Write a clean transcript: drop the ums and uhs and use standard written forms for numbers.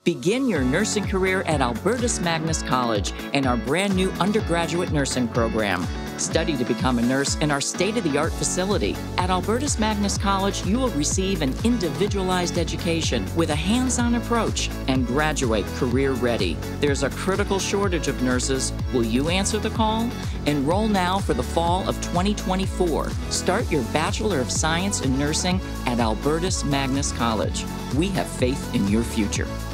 Begin your nursing career at Albertus Magnus College and our brand new undergraduate nursing program. Study to become a nurse in our state-of-the-art facility. At Albertus Magnus College, you will receive an individualized education with a hands-on approach and graduate career-ready. There's a critical shortage of nurses. Will you answer the call? Enroll now for the fall of 2024. Start your Bachelor of Science in Nursing at Albertus Magnus College. We have faith in your future.